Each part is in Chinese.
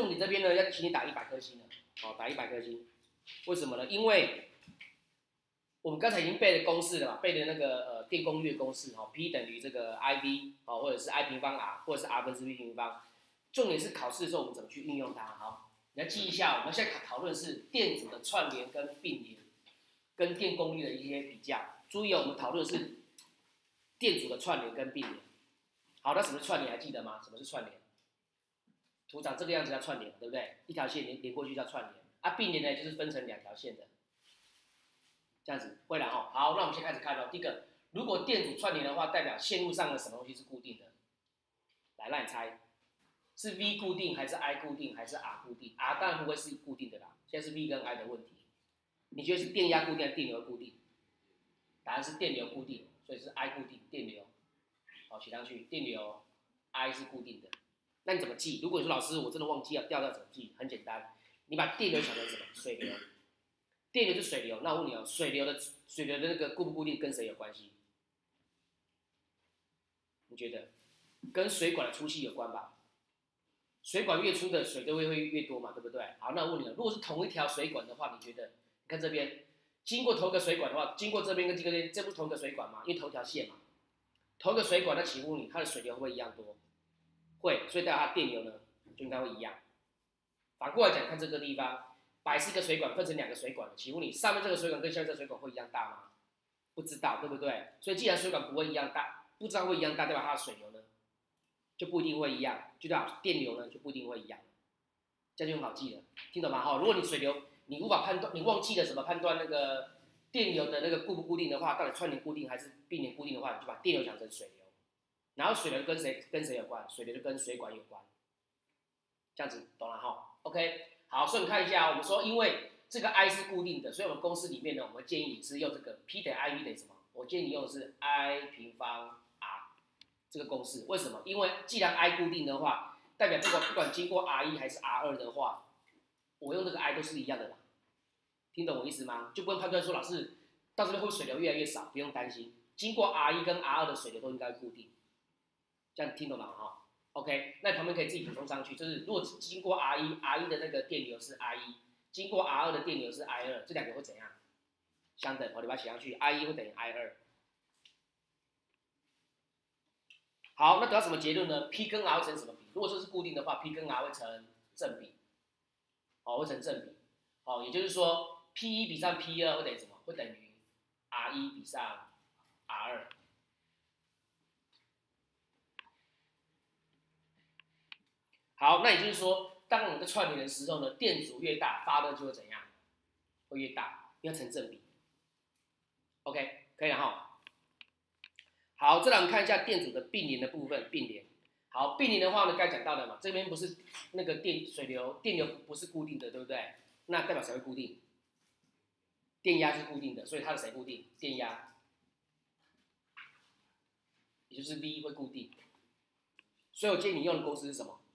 重点这边呢，要请你打100颗星了，好，打100颗星。为什么呢？因为我们刚才已经背了公式了嘛，背的那个电功率的公式，P 等于这个 IV，或者是 I 平方 R， 或者是 R 分之 V 平方。重点是考试的时候我们怎么去运用它。好，你要记一下，我们现在讨论是电阻的串联跟并联，跟电功率的一些比较。注意哦，我们讨论的是电阻的串联跟并联。好，那什么是串联？还记得吗？什么是串联？图长这个样子叫串联，对不对？一条线连过去叫串联。并联呢就是分成2条线的，这样子会了哈。好，那我们先开始看哦。第一个，如果电阻串联的话，代表线路上的什么东西是固定的？来，让你猜，是 V 固定还是 I 固定还是 R 固定 ？R 当然不会是固定的啦，现在是 V 跟 I 的问题。你觉得是电压固定还是电流固定？答案是电流固定，所以是 I 固定，电流。好，写上去，电流 I 是固定的。那你怎么记？如果你说老师我真的忘记了调调怎么记？很简单。你把电流想成什么？水流，电流是水流。那我问你哦，水流的那个固不固定跟谁有关系？你觉得？跟水管的粗细有关吧？水管越粗的水都会越多嘛，对不对？好，那我问你了，如果是同一条水管的话，你觉得？你看这边，经过同一个水管的话，经过这边跟这边，这不是同一个水管吗？因为同一条线嘛，同一个水管，那请问你它的水流会不会一样多？会，所以代表它的电流呢就应该会一样。反过来讲，看这个地方，摆是一个水管分成2个水管，请问你上面这个水管跟下面这个水管会一样大吗？不知道，对不对？所以既然水管不会一样大，不知道会一样大，代表它的水流呢就不一定会一样，就代表电流呢就不一定会一样，这样就很好记了，听懂吗？好，如果你水流你无法判断，你忘记了怎么判断那个电流的那个固不固定的话，到底串联固定还是并联固定的话，你就把电流想成水流，然后水流跟谁有关？水流就跟水管有关，这样子懂了哈？ OK， 好，所以你看一下，我们说因为这个 I 是固定的，所以我们公式里面呢，我们建议你是用这个 P 等于 IV 等于什么？我建议你用的是 I 平方 R 这个公式。为什么？因为既然 I 固定的话，代表不管经过 R1 还是 R2 的话，我用这个 I 都是一样的啦。听懂我意思吗？就不用判断说老师到这边会水流越来越少，不用担心，经过 R1 跟 R2 的水流都应该固定。这样听懂了哈？ OK， 那旁边可以自己补充上去，就是如果经过 R1 的那个电流是 I1， 经过 R2 的电流是 I2， 这2个会怎样？相等，你把它写上去 ，I1 会等于 I2。好，那得到什么结论呢 ？P 跟 R 会成什么比？如果说是固定的话 ，P 跟 R 会成正比，会成正比。也就是说 ，P1 比上 P2 会等于什么？会等于 R1 比上 R2。好，那也就是说，当我们在串联的时候呢，电阻越大，发热就会怎样？会越大，因为成正比。OK， 可以了哈。好，再来我们看一下电阻的并联的部分，并联。好，并联的话呢，刚才讲到了嘛，这边不是那个电流不是固定的，对不对？那代表谁会固定？电压是固定的，所以它的谁固定？电压，也就是 V 会固定。所以我建议你用的公式是什么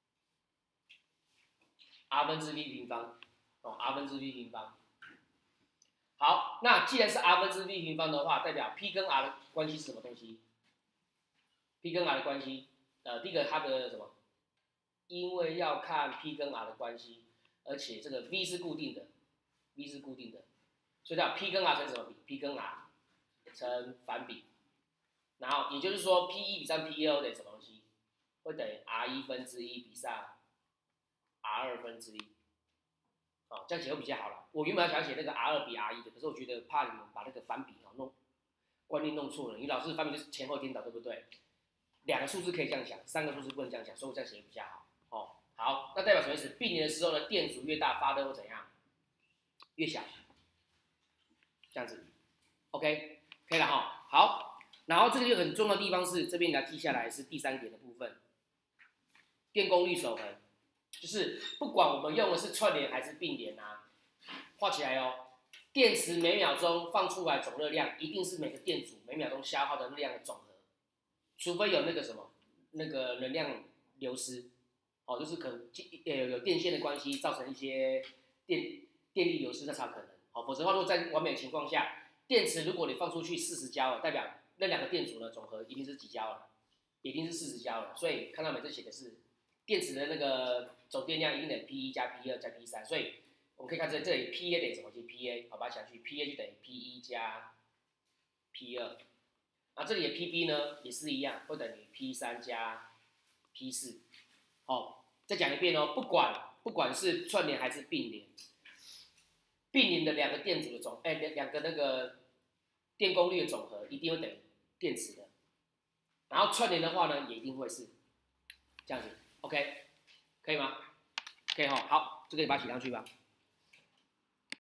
？R 分之 V 平方，R 分之 V 平方。好，那既然是 R 分之 V 平方的话，代表 P 跟 R 的关系是什么东西 ？P 跟 R 的关系，第一个它的什么？因为要看 P 跟 R 的关系，而且这个 V 是固定的 ，V 是固定的，所以叫 P 跟 R 成什么比 ？P 跟 R 成反比。然后也就是说 ，P1 比上 P2 等于什么东西？会等于 R1 分之1比上 R2 分之1。这样写会比较好了。我原本想写那个 R2 比 R1 的，可是我觉得怕你们把那个反比观念弄错了。你老师反比就是前后颠倒，对不对？2个数字可以这样想，3个数字不能这样想，所以我这样写比较好。好，那代表什么意思？并联的时候呢，电阻越大，发热会怎样？越小。这样子 ，OK， 可以了哈。好，然后这个很重要的地方是这边你要记下来，是第3点的部分，电功率守恒。就是不管我们用的是串联还是并联啊，画起来哦。电池每秒钟放出来总热量一定是每个电阻每秒钟消耗的热量的总和，除非有那个什么那个能量流失，就是可能有电线的关系造成一些电力流失，那才有可能。否则的话，如果在完美的情况下，电池如果你放出去40焦了，代表那2个电阻呢总和一定是几焦了，一定是40焦了。所以看到没，这写的是电池的那个总电量一定等于 P1 加 P2 加 P3，所以我们可以看这里 PA 等于什么？就是 PA， 好，把它写下去 ，PA 就等于 P1 加 P2，那这里的 PB 呢也是一样，会等于 P3 加 P4。好，再讲一遍哦，不管是串联还是并联，并联的两个电阻的两个那个电功率的总和一定会等于电池的，然后串联的话呢，也一定会是这样子 ，OK， 可以吗？可以哈，好，这个你把它写上去吧。